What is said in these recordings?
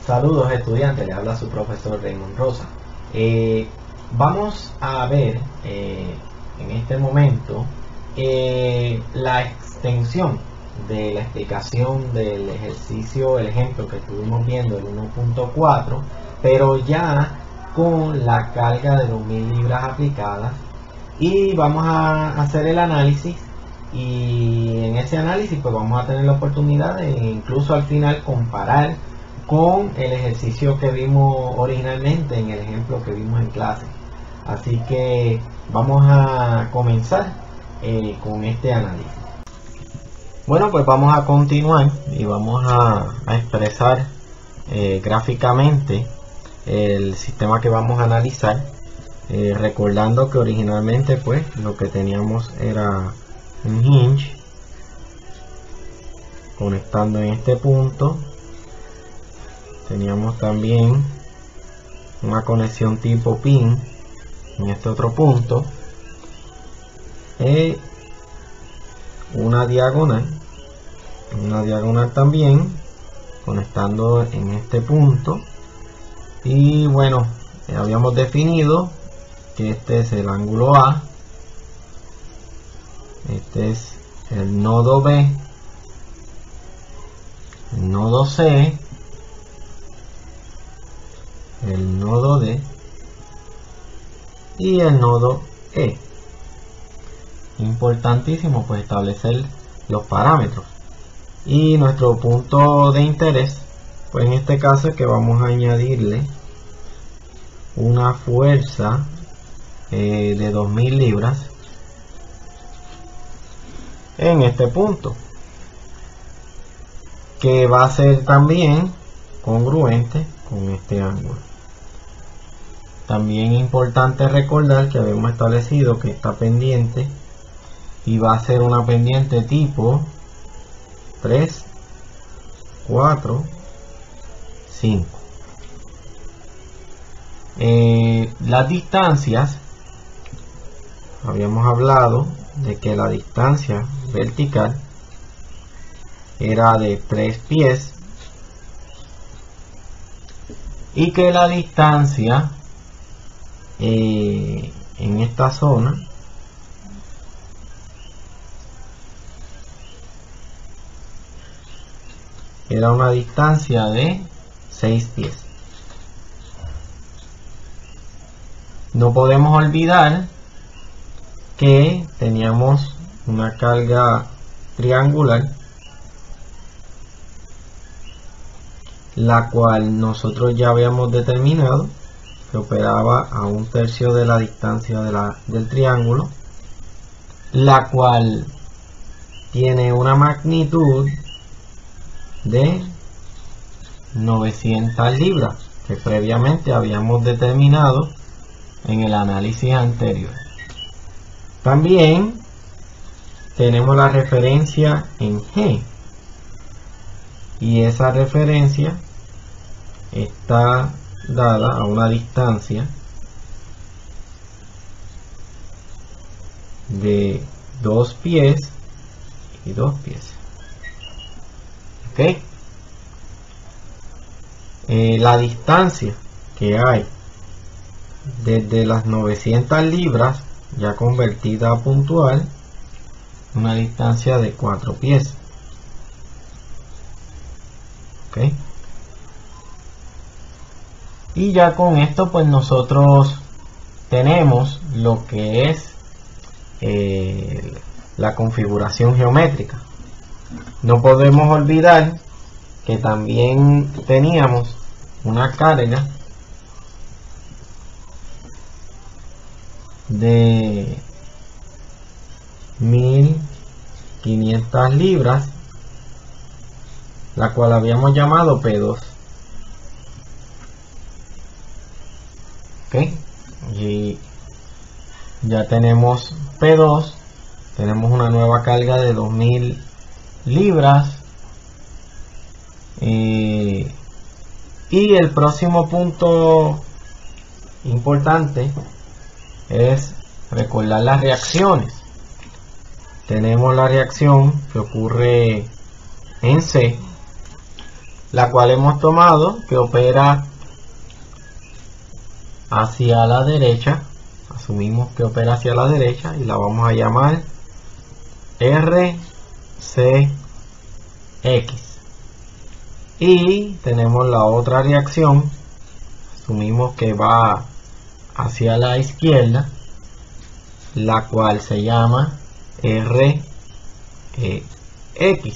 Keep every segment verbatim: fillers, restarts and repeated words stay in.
Saludos estudiantes, le habla su profesor Raymond Rosa. Eh, vamos a ver eh, en este momento eh, la extensión de la explicación del ejercicio, el ejemplo que estuvimos viendo, el uno punto cuatro, pero ya con la carga de dos mil libras aplicadas, y vamos a hacer el análisis, y en ese análisis pues vamos a tener la oportunidad de incluso al final comparar con el ejercicio que vimos originalmente en el ejemplo que vimos en clase. Así que vamos a comenzar eh, con este análisis. Bueno, pues vamos a continuar y vamos a, a expresar eh, gráficamente el sistema que vamos a analizar, eh, recordando que originalmente pues lo que teníamos era un hinge conectando en este punto. Teníamos también una conexión tipo pin en este otro punto, y una diagonal una diagonal también conectando en este punto. Y bueno, habíamos definido que este es el ángulo A, este es el nodo B, el nodo C, el nodo D y el nodo E. Importantísimo pues establecer los parámetros. Y nuestro punto de interés pues en este caso es que vamos a añadirle una fuerza eh, de dos mil libras en este punto, que va a ser también congruente con este ángulo. También es importante recordar que habíamos establecido que esta pendiente iba a ser una pendiente tipo tres, cuatro, cinco. Eh, las distancias, habíamos hablado de que la distancia vertical era de tres pies y que la distancia eh, en esta zona era una distancia de seis pies. No podemos olvidar que teníamos una carga triangular, la cual nosotros ya habíamos determinado que operaba a un tercio de la distancia de la, del triángulo, la cual tiene una magnitud de novecientas libras que previamente habíamos determinado en el análisis anterior. También tenemos la referencia en G, y esa referencia está dada a una distancia de dos pies y dos pies. ¿Ok? Eh, la distancia que hay desde las novecientas libras ya convertida a puntual, una distancia de cuatro pies. ¿Ok? Y ya con esto pues nosotros tenemos lo que es eh, la configuración geométrica. No podemos olvidar que también teníamos una carga de mil quinientas libras, la cual habíamos llamado P dos. ¿Ok? Y ya tenemos P dos, tenemos una nueva carga de dos mil libras. Eh, y el próximo punto importante es recordar las reacciones. Tenemos la reacción que ocurre en C, la cual hemos tomado, que opera hacia la derecha. Asumimos que opera hacia la derecha y la vamos a llamar R C X. Y tenemos la otra reacción, asumimos que va hacia la izquierda, la cual se llama R E X.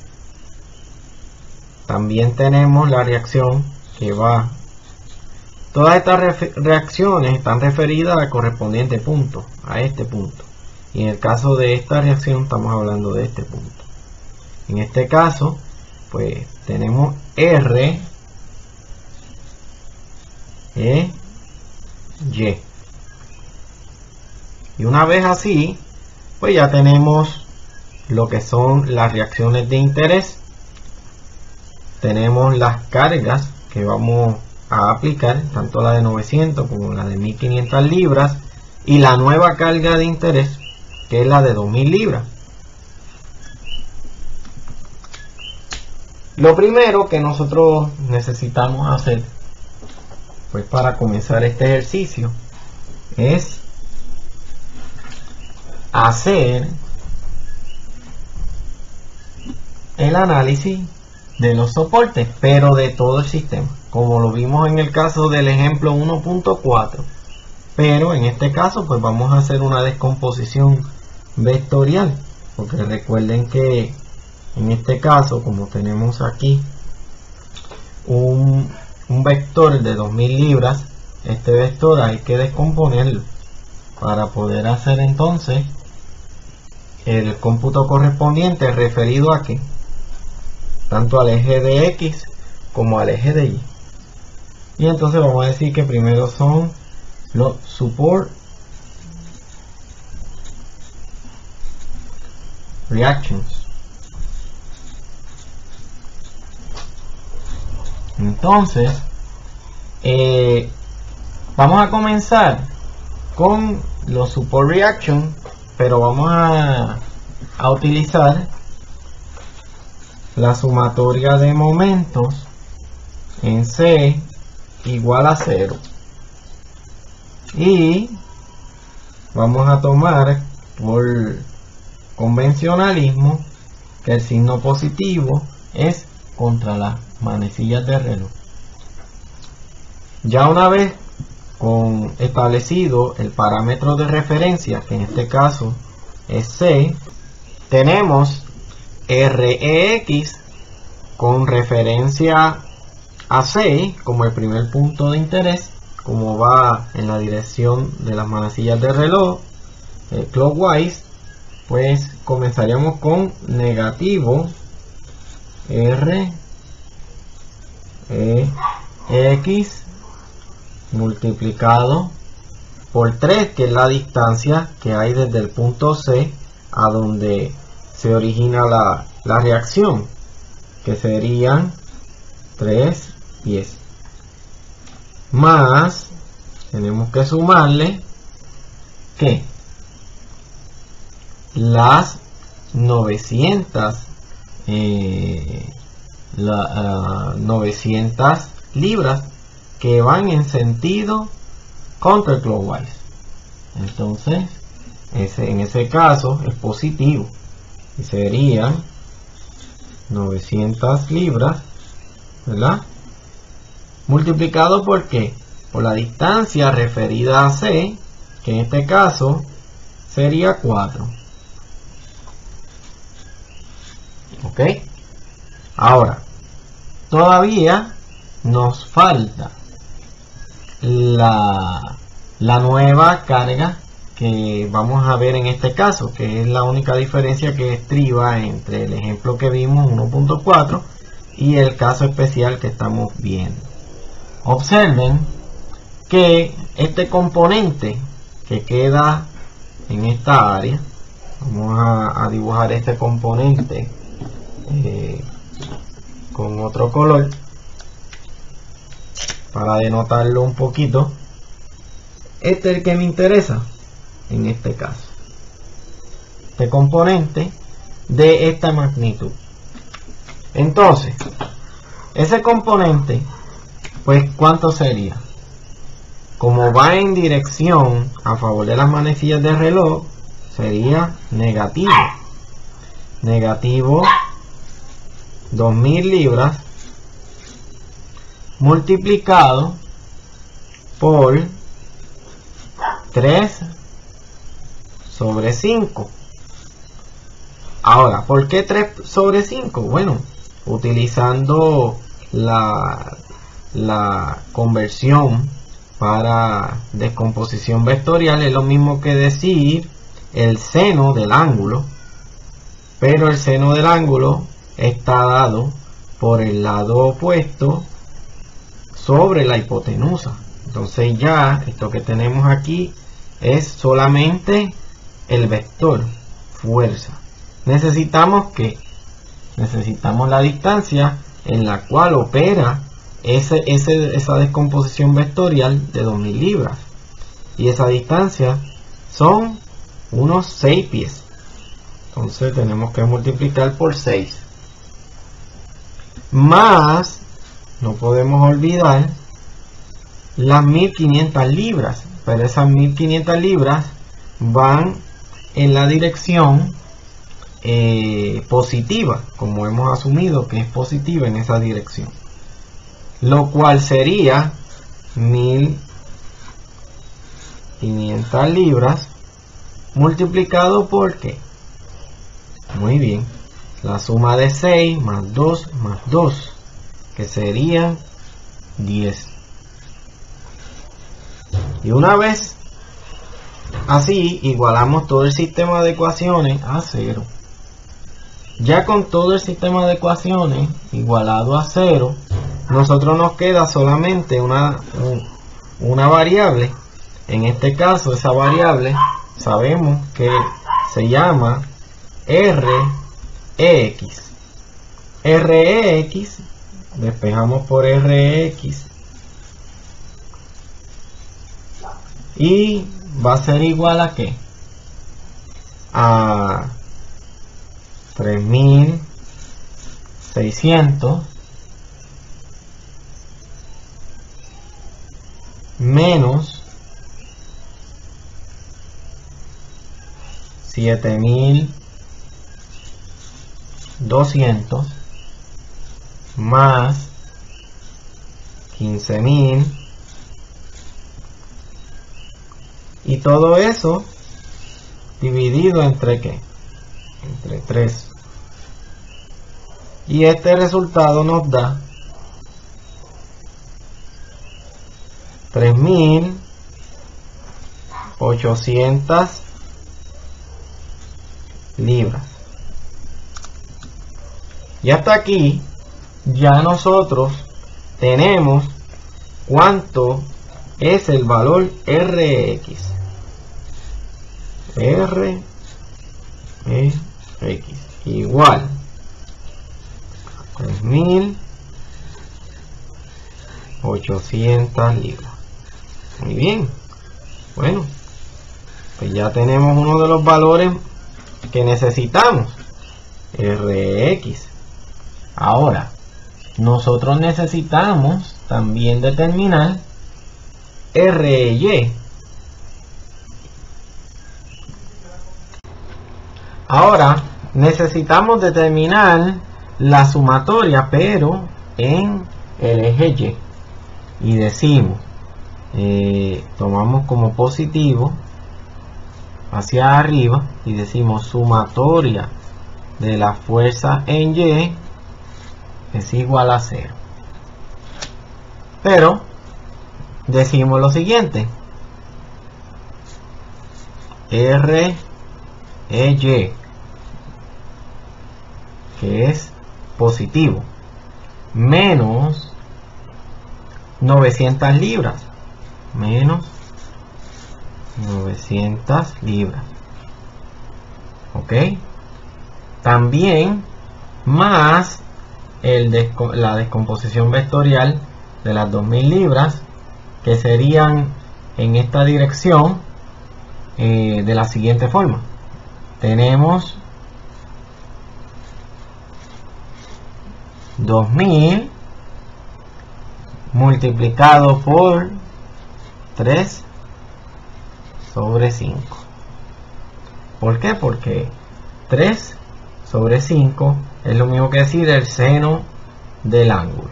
También tenemos la reacción que va. Todas estas reacciones están referidas al correspondiente punto, a este punto. Y en el caso de esta reacción estamos hablando de este punto. En este caso, pues tenemos R E Y. Y una vez así, pues ya tenemos lo que son las reacciones de interés. Tenemos las cargas que vamos a aplicar, tanto la de novecientos como la de mil quinientas libras, y la nueva carga de interés, que es la de dos mil libras. Lo primero que nosotros necesitamos hacer, pues para comenzar este ejercicio, es hacer el análisis de los soportes, pero de todo el sistema, como lo vimos en el caso del ejemplo uno punto cuatro. Pero en este caso pues vamos a hacer una descomposición vectorial, porque recuerden que en este caso, como tenemos aquí un, un vector de dos mil libras, este vector hay que descomponerlo para poder hacer entonces el cómputo correspondiente referido a que tanto al eje de X como al eje de Y. Y entonces vamos a decir que primero son los support reactions. Entonces eh, vamos a comenzar con los support reactions, pero vamos a, a utilizar la sumatoria de momentos en C igual a cero, y vamos a tomar por convencionalismo que el signo positivo es contra las manecillas de reloj. Ya una vez con establecido el parámetro de referencia, que en este caso es C, tenemos R E X con referencia a C como el primer punto de interés, como va en la dirección de las manecillas de reloj, eh, clockwise, pues comenzaríamos con negativo R E X multiplicado por tres, que es la distancia que hay desde el punto C a donde se origina la, la reacción, que serían tres pies, más tenemos que sumarle que las novecientas eh, la, uh, novecientas libras que van en sentido counterclockwise. Entonces ese, en ese caso es positivo y serían novecientas libras, ¿verdad? Multiplicado por qué? Por la distancia referida a C, que en este caso sería cuatro. Ok, ahora todavía nos falta la, la nueva carga que vamos a ver en este caso, que es la única diferencia que estriba entre el ejemplo que vimos uno punto cuatro y el caso especial que estamos viendo. Observen que este componente que queda en esta área, vamos a, a dibujar este componente eh, con otro color para denotarlo un poquito. Este es el que me interesa en este caso, este componente de esta magnitud. Entonces ese componente, pues ¿cuánto sería? Como va en dirección a favor de las manecillas del reloj, sería negativo. Negativo dos mil libras multiplicado por tres sobre cinco. Ahora, ¿por qué tres sobre cinco? Bueno, utilizando la, la conversión para descomposición vectorial, es lo mismo que decir el seno del ángulo, pero el seno del ángulo está dado por el lado opuesto sobre la hipotenusa. Entonces ya esto que tenemos aquí es solamente el vector fuerza. Necesitamos que necesitamos la distancia en la cual opera ese, ese, esa descomposición vectorial de dos mil libras, y esa distancia son unos seis pies. Entonces tenemos que multiplicar por seis, más, no podemos olvidar, las mil quinientas libras, pero esas mil quinientas libras van en la dirección eh, positiva, como hemos asumido que es positiva en esa dirección, lo cual sería mil quinientas libras multiplicado por ¿qué? Muy bien, la suma de seis más dos más dos, que serían diez. Y una vez así, igualamos todo el sistema de ecuaciones a cero. Ya con todo el sistema de ecuaciones igualado a cero, nosotros nos queda solamente una, una variable. En este caso, esa variable sabemos que se llama R E X. R E X, despejamos por R E X, y va a ser igual a ¿qué? A tres mil seiscientos menos siete mil doscientos más quince mil, y todo eso dividido entre ¿qué? Entre tres. Y este resultado nos da tres mil ochocientas libras. Y hasta aquí ya nosotros tenemos cuánto es el valor R X. R E X igual tres mil ochocientas libras. Muy bien, bueno, pues ya tenemos uno de los valores que necesitamos, R X. Ahora nosotros necesitamos también determinar R Y. Ahora necesitamos determinar la sumatoria, pero en el eje Y, y decimos, eh, tomamos como positivo hacia arriba y decimos sumatoria de la fuerza en Y es igual a cero. Pero decimos lo siguiente: R E Y, que es positivo, menos novecientas libras, menos novecientas libras, ok, también más el desco la descomposición vectorial de las dos mil libras, que serían en esta dirección eh, de la siguiente forma. Tenemos dos mil multiplicado por tres sobre cinco. ¿Por qué? Porque tres sobre cinco es lo mismo que decir el seno del ángulo.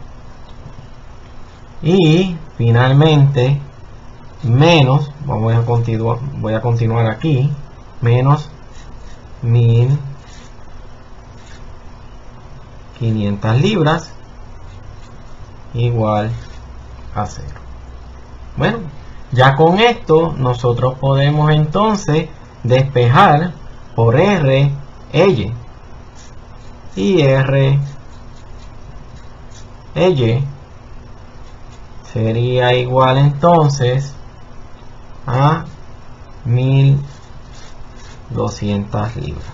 Y finalmente menos, vamos a continuar, voy a continuar aquí, menos mil quinientas libras igual a cero. Bueno, ya con esto nosotros podemos entonces despejar por R, Y, y R, Y sería igual entonces a mil doscientas libras.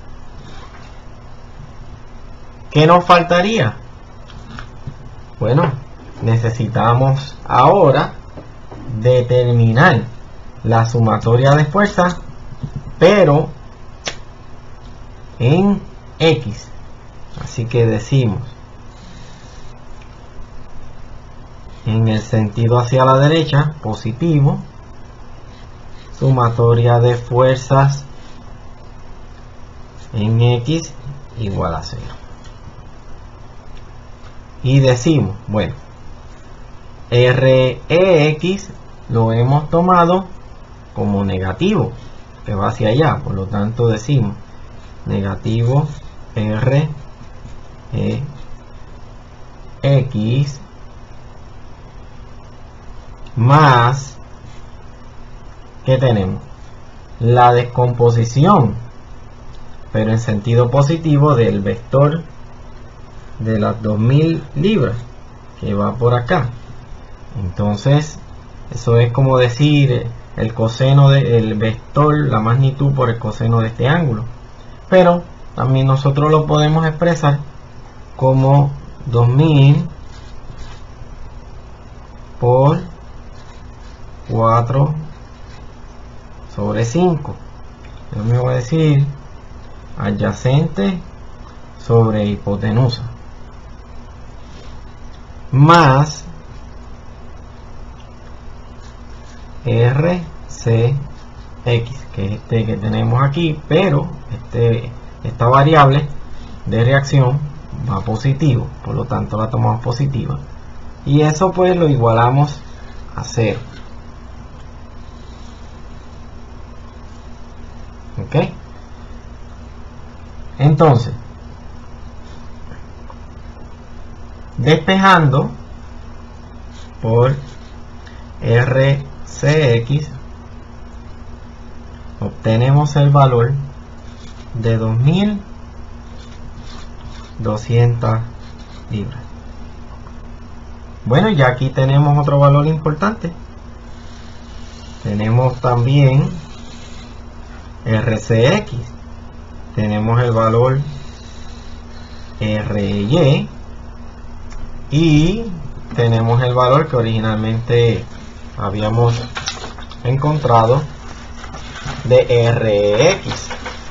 ¿Qué nos faltaría? Bueno, necesitamos ahora determinar la sumatoria de fuerzas, pero en X. Así que decimos, en el sentido hacia la derecha, positivo, sumatoria de fuerzas en X igual a cero. Y decimos, bueno, R E X lo hemos tomado como negativo, que va hacia allá, por lo tanto decimos negativo R E X más, ¿qué tenemos? La descomposición, pero en sentido positivo, del vector de las dos mil libras que va por acá. Entonces eso es como decir el coseno del vector, la magnitud por el coseno de este ángulo, pero también nosotros lo podemos expresar como dos mil por cuatro sobre cinco. Yo me voy a decir adyacente sobre hipotenusa más R C X, que es este que tenemos aquí, pero este, esta variable de reacción va positivo, por lo tanto la tomamos positiva, y eso pues lo igualamos a cero. Ok, entonces despejando por R C X obtenemos el valor de dos mil doscientas libras. Bueno, ya aquí tenemos otro valor importante. Tenemos también R C X, tenemos el valor R Y y tenemos el valor que originalmente habíamos encontrado de R X.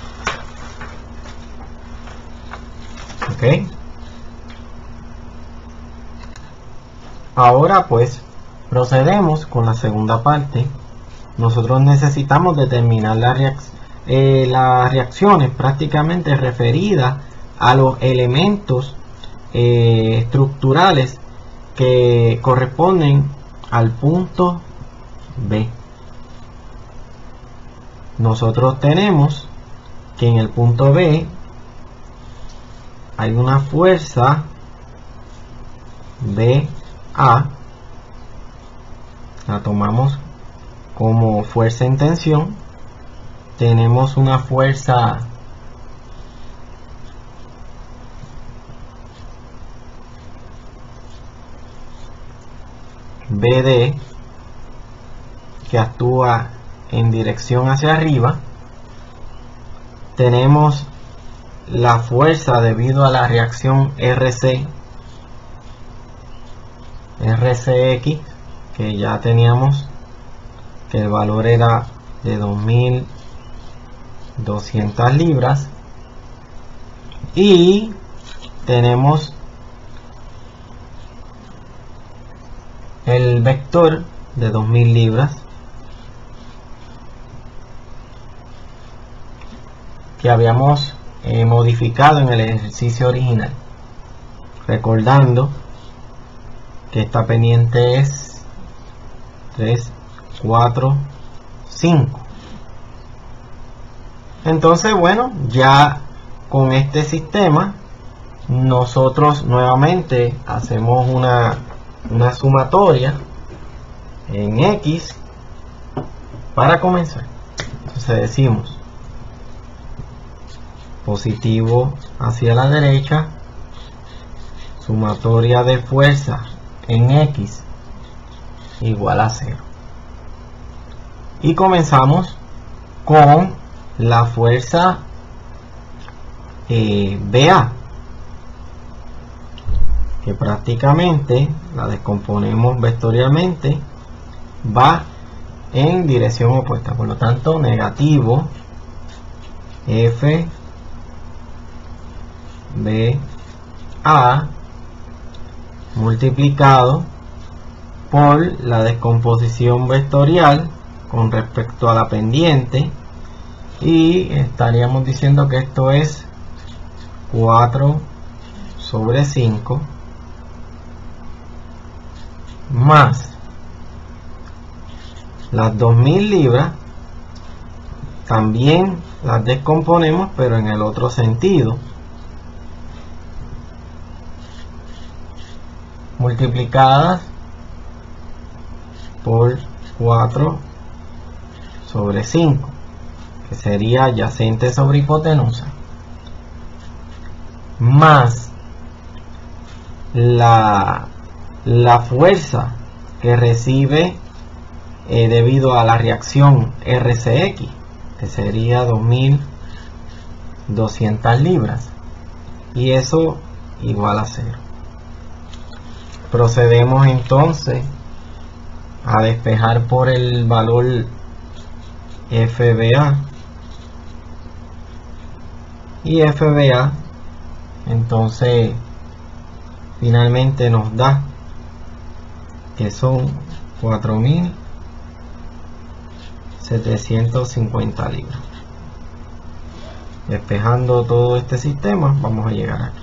Ok, ahora pues procedemos con la segunda parte. Nosotros necesitamos determinar la reacción Eh, las reacciones prácticamente referidas a los elementos eh, estructurales que corresponden al punto B. Nosotros tenemos que en el punto B hay una fuerza B A, la tomamos como fuerza en tensión. Tenemos una fuerza B D que actúa en dirección hacia arriba. Tenemos la fuerza debido a la reacción R C R C X, que ya teníamos que el valor era de dos mil doscientas libras, y tenemos el vector de dos mil libras que habíamos eh, modificado en el ejercicio original, recordando que esta pendiente es tres, cuatro, cinco. Entonces, bueno, ya con este sistema nosotros nuevamente hacemos una, una sumatoria en X para comenzar. Entonces decimos positivo hacia la derecha, sumatoria de fuerza en X igual a cero. Y comenzamos con la fuerza eh, B A, que prácticamente la descomponemos vectorialmente, va en dirección opuesta, por lo tanto negativo F B A multiplicado por la descomposición vectorial con respecto a la pendiente, y estaríamos diciendo que esto es cuatro sobre cinco más las dos mil libras. También las descomponemos, pero en el otro sentido, multiplicadas por cuatro sobre cinco, que sería adyacente sobre hipotenusa, más la, la fuerza que recibe eh, debido a la reacción R C X, que sería dos mil doscientas libras, y eso igual a cero. Procedemos entonces a despejar por el valor F B A, y F B A entonces finalmente nos da que son cuatro mil setecientos cincuenta libras. Despejando todo este sistema, vamos a llegar aquí.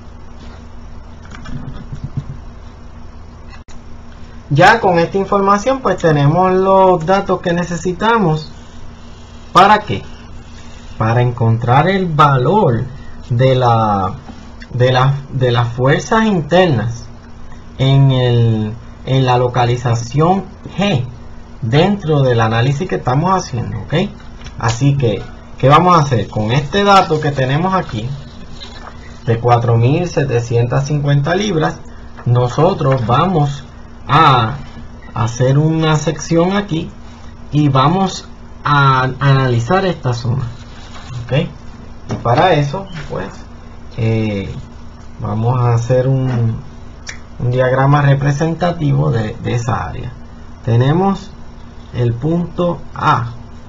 Ya con esta información pues tenemos los datos que necesitamos. ¿Para qué? Para encontrar el valor de la de la de las fuerzas internas en el en la localización G dentro del análisis que estamos haciendo, ¿ok? Así que, ¿qué vamos a hacer? Con este dato que tenemos aquí de cuatro mil setecientas cincuenta libras, nosotros vamos a hacer una sección aquí y vamos a analizar esta zona, ¿ok? Y para eso pues eh, vamos a hacer un, un diagrama representativo de, de esa área. Tenemos el punto A,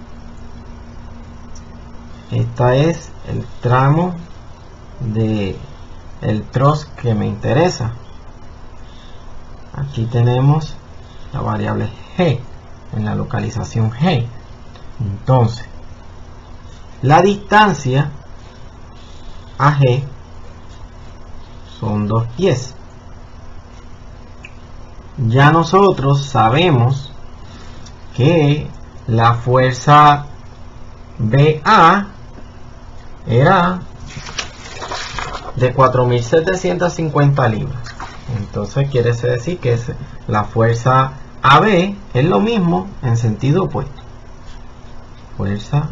esta es el tramo de el trozo que me interesa. Aquí tenemos la variable G en la localización G. Entonces la distancia a G son dos pies. Ya nosotros sabemos que la fuerza B A era de cuatro mil setecientas cincuenta libras. Entonces quiere decir que la fuerza A B es lo mismo en sentido opuesto. Fuerza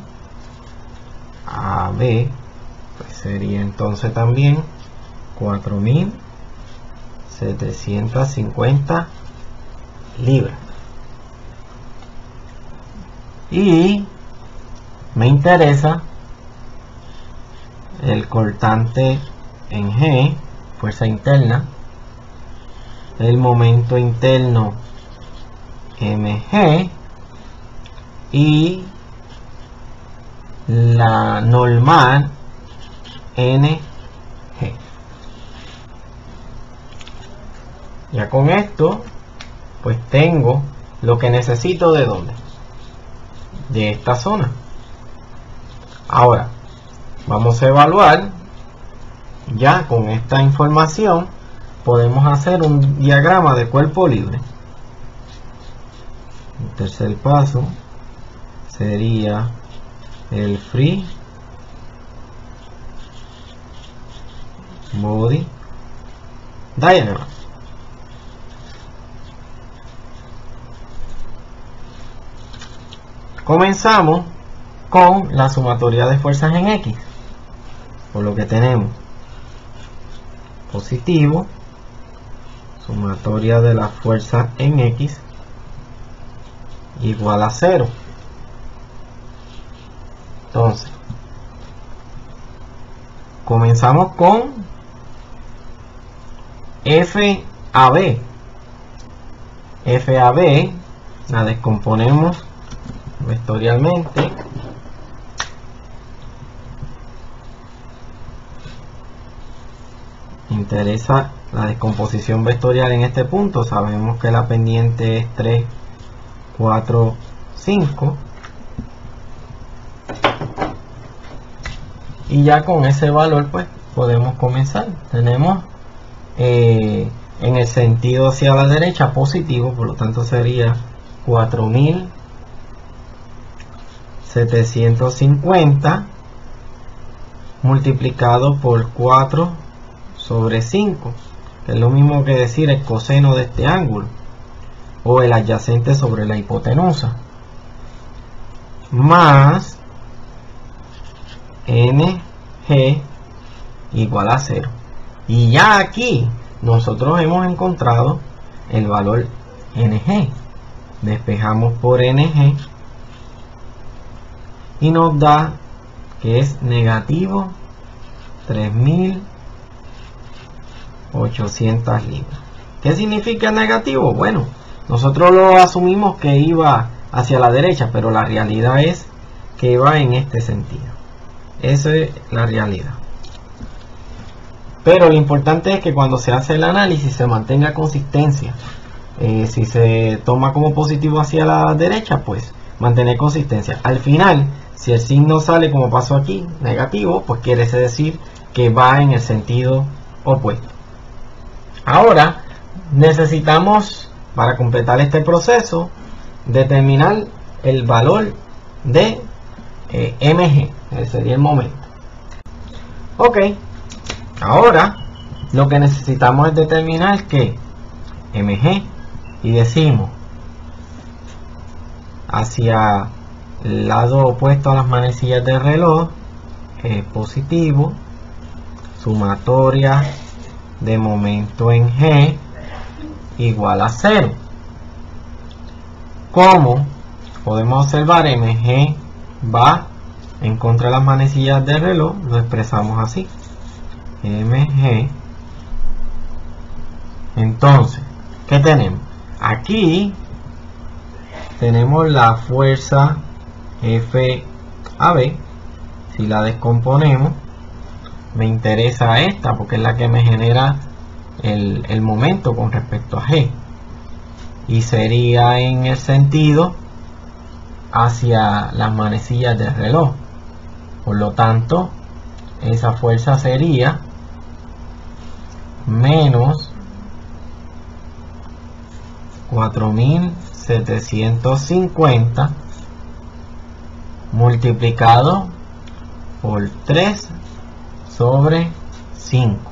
A B pues sería entonces también cuatro mil setecientas cincuenta libras. Y me interesa el cortante en G, fuerza interna, el momento interno mg y la normal ng. Ya con esto pues tengo lo que necesito. ¿De dónde? De esta zona. Ahora vamos a evaluar. Ya con esta información podemos hacer un diagrama de cuerpo libre. El tercer paso sería el free body diagram. Comenzamos con la sumatoria de fuerzas en X, por lo que tenemos positivo, sumatoria de las fuerzas en X igual a cero. Entonces comenzamos con F A B. F A B la descomponemos vectorialmente. Interesa la descomposición vectorial en este punto. Sabemos que la pendiente es tres, cuatro, cinco. Y ya con ese valor pues podemos comenzar. Tenemos eh, en el sentido hacia la derecha positivo, por lo tanto sería cuatro mil setecientos cincuenta multiplicado por cuatro sobre cinco, que es lo mismo que decir el coseno de este ángulo, o el adyacente sobre la hipotenusa, más N G igual a cero. Y ya aquí nosotros hemos encontrado el valor N G. Despejamos por N G y nos da que es negativo tres mil ochocientas libras. ¿Qué significa negativo? Bueno, nosotros lo asumimos que iba hacia la derecha, pero la realidad es que va en este sentido. Esa es la realidad. Pero lo importante es que cuando se hace el análisis se mantenga consistencia. Eh, si se toma como positivo hacia la derecha, pues mantener consistencia. Al final, si el signo sale como pasó aquí, negativo, pues quiere decir que va en el sentido opuesto. Ahora necesitamos, para completar este proceso, determinar el valor de eh, M G. Ese sería el momento. Ok, ahora lo que necesitamos es determinar que M G, y decimos hacia el lado opuesto a las manecillas del reloj es positivo, sumatoria de momento en G igual a cero. Como podemos observar, M G va en contra de las manecillas del reloj, lo expresamos así, M G. Entonces, ¿qué tenemos? Aquí tenemos la fuerza F A B. Si la descomponemos, me interesa esta porque es la que me genera el, el momento con respecto a G, y sería en el sentido hacia las manecillas del reloj. Por lo tanto, esa fuerza sería menos cuatro mil setecientos cincuenta multiplicado por tres sobre cinco,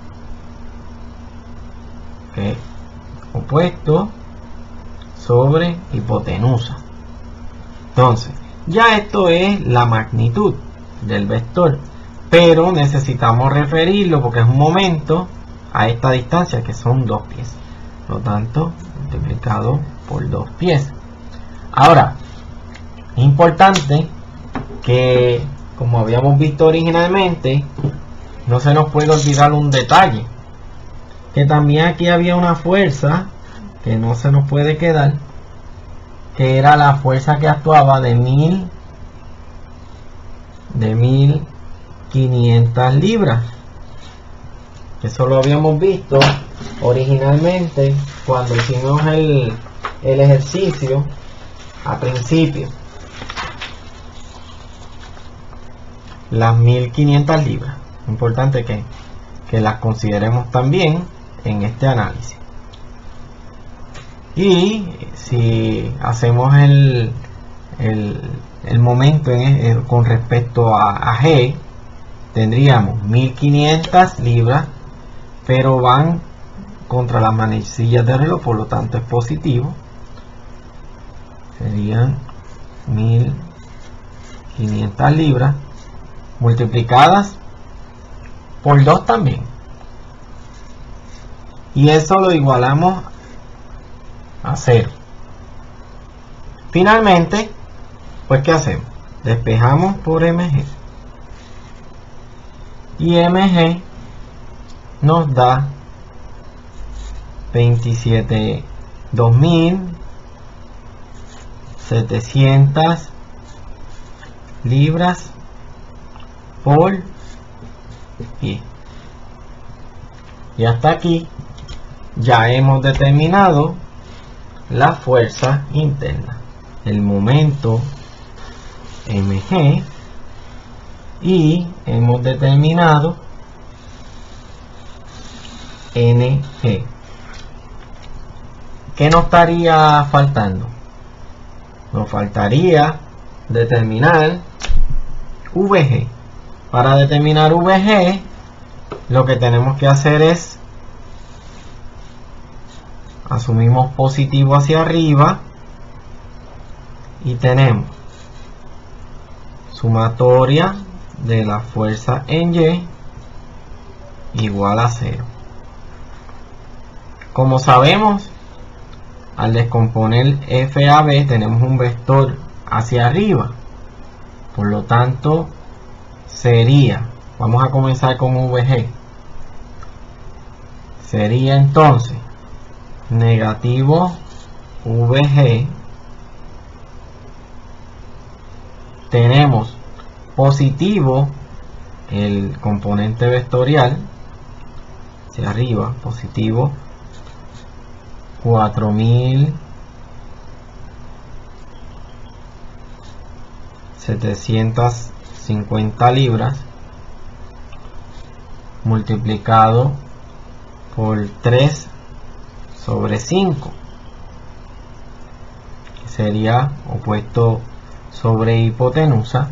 que opuesto sobre hipotenusa. Entonces, ya esto es la magnitud del vector, pero necesitamos referirlo porque es un momento a esta distancia, que son dos pies. Por lo tanto, multiplicado por dos pies. Ahora, es importante que, como habíamos visto originalmente, no se nos puede olvidar un detalle, que también aquí había una fuerza que no se nos puede quedar, que era la fuerza que actuaba de mil de mil quinientas libras. Eso lo habíamos visto originalmente cuando hicimos el, el ejercicio a principio, las mil quinientas libras, importante que, que las consideremos también en este análisis. Y si hacemos el, el, el momento en, en, con respecto a, a G, tendríamos mil quinientas libras, pero van contra las manecillas de reloj, por lo tanto es positivo. Serían mil quinientas libras multiplicadas por dos también, y eso lo igualamos a cero. Finalmente, pues ¿qué hacemos? Despejamos por M G, y M G nos da veintisiete dos mil setecientas libras por pie. Y hasta aquí ya hemos determinado la fuerza interna, el momento mg, y hemos determinado ng. ¿Qué nos estaría faltando? Nos faltaría determinar vg. Para determinar vg, lo que tenemos que hacer es asumimos positivo hacia arriba y tenemos sumatoria de la fuerza en Y igual a cero. Como sabemos, al descomponer F a B tenemos un vector hacia arriba, por lo tanto sería, vamos a comenzar con vg, sería entonces negativo vg, tenemos positivo el componente vectorial hacia arriba, positivo cuatro mil setecientas cincuenta libras multiplicado por tres sobre cinco, que sería opuesto sobre hipotenusa,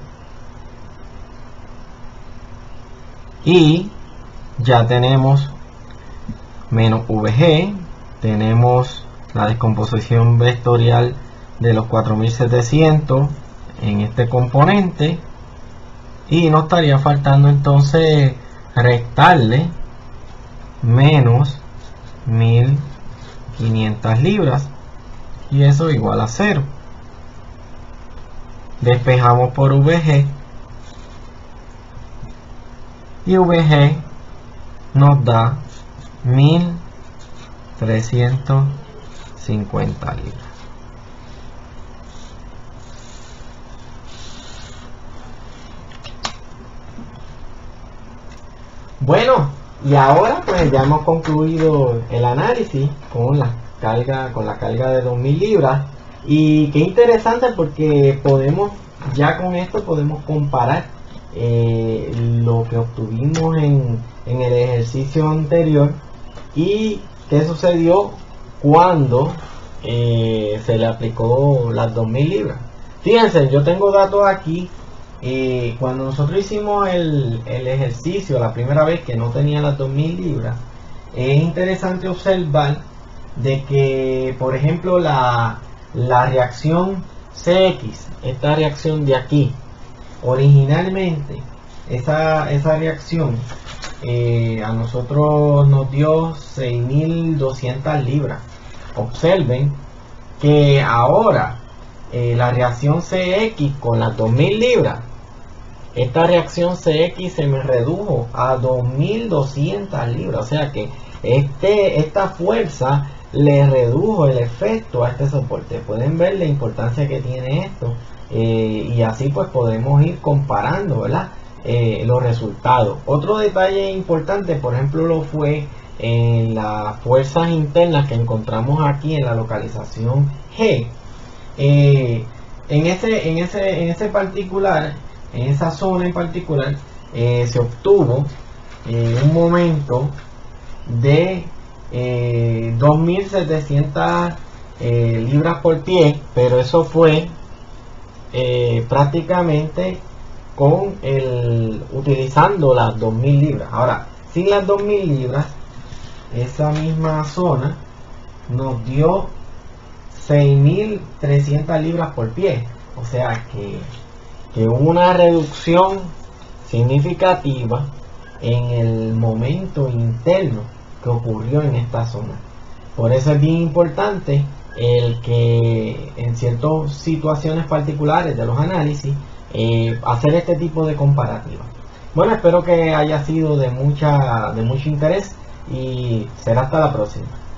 y ya tenemos menos vg, tenemos la descomposición vectorial de los cuatro mil setecientos en este componente, y nos estaría faltando entonces restarle menos mil quinientas libras, y eso igual a cero. Despejamos por vg, y vg nos da mil trescientos cincuenta libras. Bueno, y ahora pues ya hemos concluido el análisis con la carga, con la carga de dos mil libras, y qué interesante porque podemos, ya con esto podemos comparar eh, lo que obtuvimos en, en el ejercicio anterior y qué sucedió cuando eh, se le aplicó las dos mil libras. Fíjense, yo tengo datos aquí. Eh, cuando nosotros hicimos el, el ejercicio la primera vez, que no tenía las dos mil libras, es interesante observar de que, por ejemplo, la, la reacción C X, esta reacción de aquí, originalmente esa, esa reacción eh, a nosotros nos dio seis mil doscientas libras. Observen que ahora eh, la reacción C X con las dos mil libras, esta reacción C X se me redujo a dos mil doscientas libras, o sea que este, esta fuerza le redujo el efecto a este soporte. Pueden ver la importancia que tiene esto, eh, y así pues podemos ir comparando, ¿verdad? Eh, los resultados. Otro detalle importante, por ejemplo, lo fue en las fuerzas internas que encontramos aquí en la localización G, eh, en ese en ese en ese particular, en esa zona en particular, eh, se obtuvo eh, un momento de eh, dos mil setecientas eh, libras por pie, pero eso fue eh, prácticamente con el utilizando las dos mil libras. Ahora, sin las dos mil libras, esa misma zona nos dio seis mil trescientas libras por pie, o sea que, que hubo una reducción significativa en el momento interno que ocurrió en esta zona. Por eso es bien importante el que en ciertas situaciones particulares de los análisis eh, hacer este tipo de comparativa. Bueno, espero que haya sido de mucha de mucho interés y será hasta la próxima.